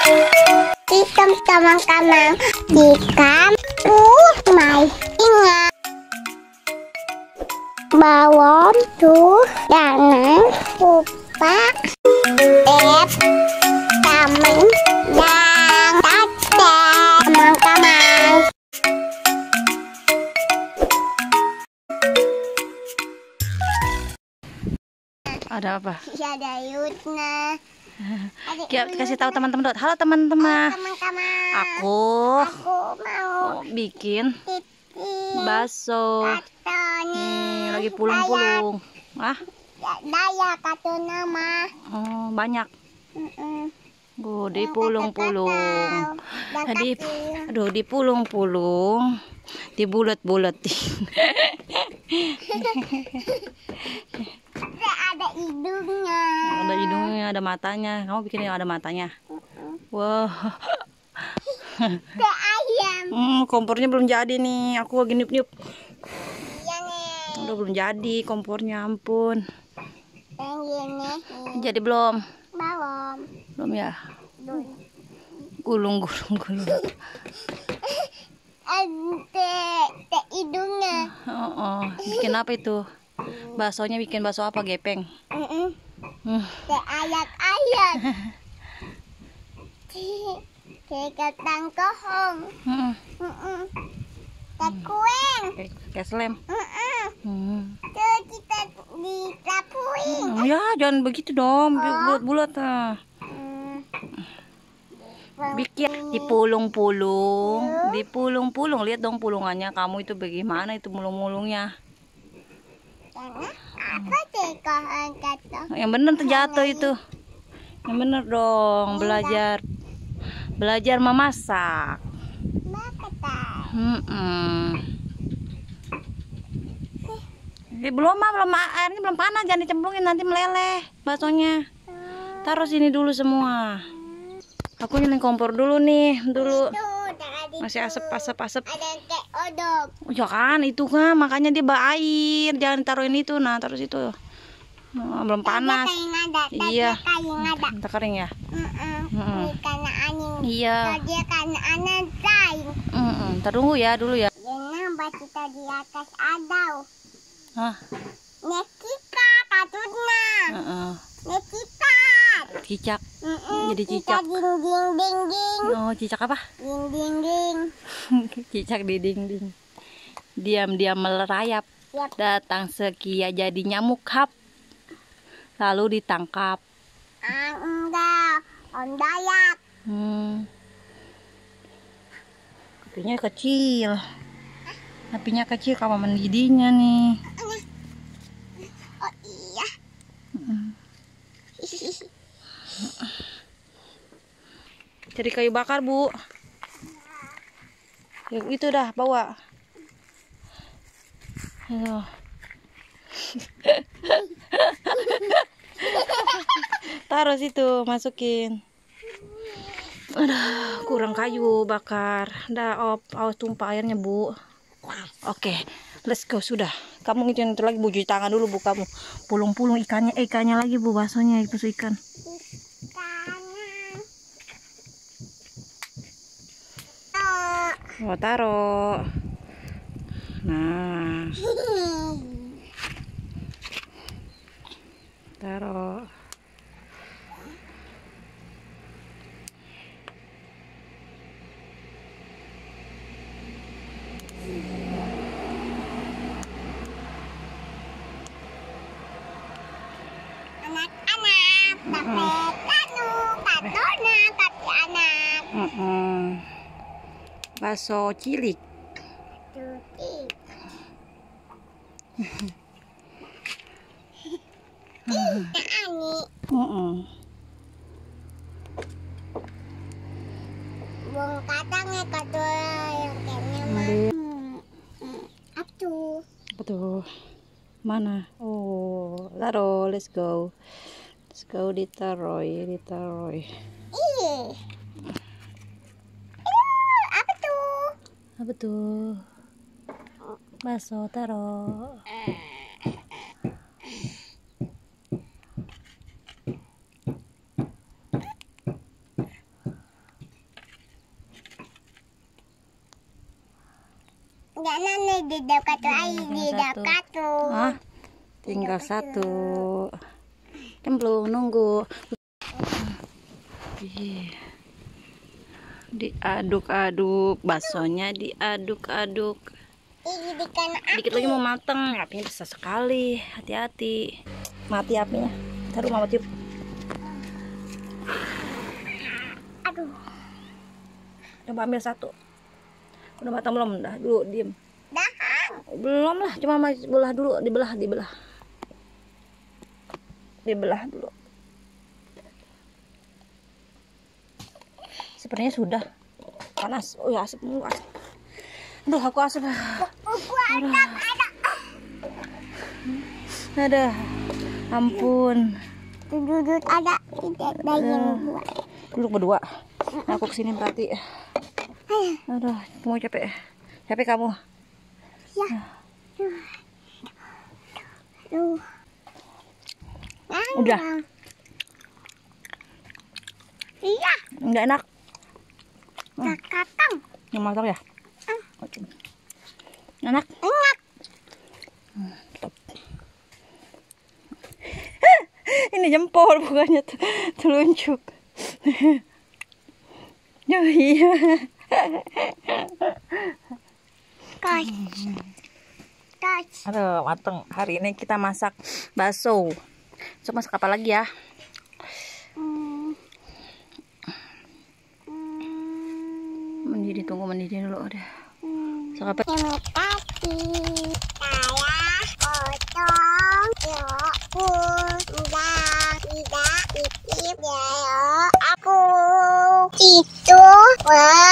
Ikan teman-teman, ikan mai ingat bawang tuh jangan lupa taman dan tete teman-teman. Ada apa? Ada Yutna. Kasih tahu teman-teman. Halo teman-teman. Teman-teman. Aku mau bikin bakso. Nih lagi pulung-pulung. Ah? Daya kata nama. Oh, banyak. Dipulung-pulung. Aduh, dipulung-pulung. Dibulet-buletin. Ada hidungnya. Ada hidungnya, ada matanya. Kamu bikin yang ada matanya. Wow. Ada ayam. Kompornya belum jadi nih. Aku lagi niup-niup. Iya nih. Udah belum jadi kompornya, ampun. Yang ini. Jadi belum? Belum. Belum ya? Gulung. Ada hidungnya. Bikin apa itu? Baksonya bikin bakso apa, gepeng? Ada ayat-ayat. Kayak tangkohong. Kayak kueng. Kayak selem. Tuh kita ditapuin. Ya, jangan begitu dong. Bulat-bulat. Bikin dipulung-pulung. Lihat dong pulungannya. Kamu itu bagaimana itu mulung-mulungnya? Apa tekohan kata? Yang bener terjatuh itu. Yang bener dong, belajar memasak. Belum airnya belum panas, jangan dicemplungin nanti meleleh baksonya. Taruh sini dulu semua. Aku nyalain kompor dulu nih, masih asap. Ada kayak odok. Ya kan, itu kan makanya dia air, jangan taruhin itu. Nah, taruh situ. Belum panas. Iya. Entah kering ya. Karena angin. Iya. Dia karena angin lain. Ntar dulu ya. Jangan kita di atas adau. Hah? Nekika katutna. Nekika. Cicak. Jadi cicak. Ding. Oh, cicak apa? Ding. Cicak di dinding. Diam-diam melerayap. Yap. Datang sekia jadi nyamuk hap. Lalu ditangkap. Enggak. Ondayak. Apinya kecil kalau mendidihnya nih. Oh iya. Cari kayu bakar, Bu. Ya, itu dah bawa. Aduh. Taruh situ, masukin. Aduh, kurang kayu bakar. Awas tumpah airnya, Bu. Oke, let's go. Sudah. Kamu itu lagi, Bu, cuci tangan dulu, Bu. Kamu pulung-pulung ikannya lagi, Bu. Baksonya itu ikan. Oh, taruh. Nah, taruh. Anak-anak, tapi anak. Bakso cilik. Bung katanya kata yang kayaknya atuh. Betul. Mana? Oh, taruh. Let's go. Ditaruh. Ih. Apa tuh? Apa tuh? Bakso taruh. Mana nih di dekat air di dekat tuh. Hah? Tinggal satu. Kan belum nunggu. Ih. Diaduk-aduk, baksonya diaduk-aduk. Ini dikan Dikit lagi mau mateng, apinya besar sekali. Hati-hati. Mati apinya. Taruh mama tiup. aduh. Coba ambil satu. Udah matang belum? Dah dulu diem. Dah. Belum lah, cuma belah dulu, dibelah dulu. Sepertinya sudah panas. Oh ya, asap mulu, asap. Aduh, aku asap. Ada. Ampun. Duduk ada tidak yang buat. Duduk berdua. Aku kesini berarti. Aduh, mau capek. Capek kamu? Ya. Udah. Iya. Enggak enak. Kakak. Yang matang ya? Oke. Enak? Enak. Top. Ini jempol bukannya telunjuk. Oh iya. Touch. Aduh, mateng. Hari ini kita masak bakso. Coba masak apa lagi ya? Mendidih, tunggu mendidih dulu udah. Masak apa? Terima kasih. Saya potong yuk tidak titip ya aku itu